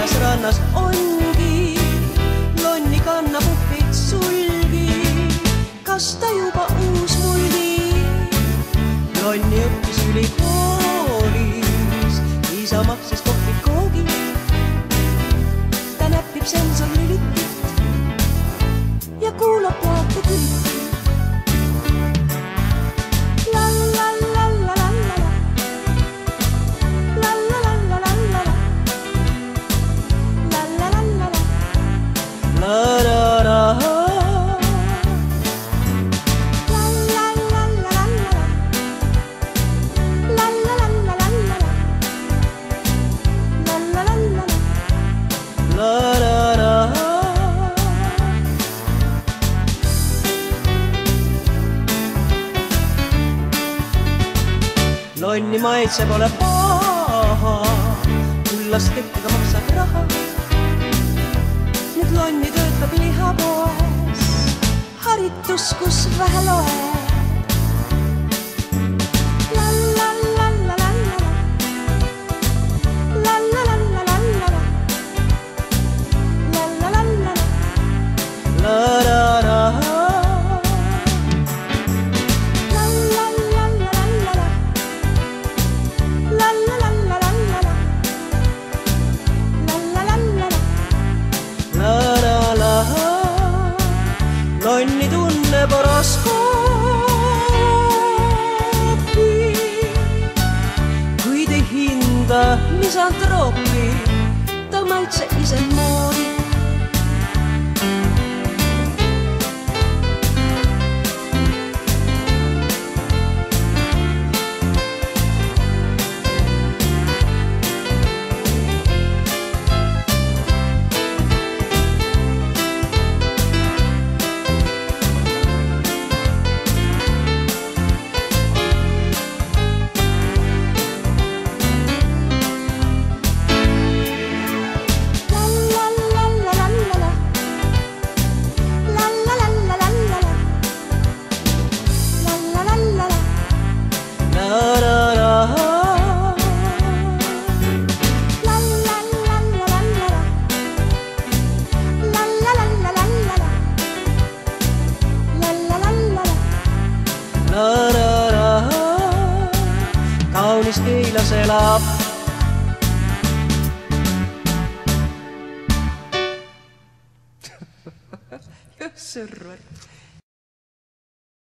igas rannas ongi, lonni kannab upid sulgi. Kas ta juba uus mulli? Lonni õppis ülikoolis, isa maksis kohvikoogi. Ta näppib sensorlülitit ja kuulab plaate-küliti. Lonni maitse pole paha, kullast tekkiga maksab raha. Nüüd lonni töötab lihapoes, haritus kus vähe loeb. Lonni tunneb horoskoopi, kuid ei hinda misantroopi, ta maitse ise moodi. Kaunis Keilas elab Sõrver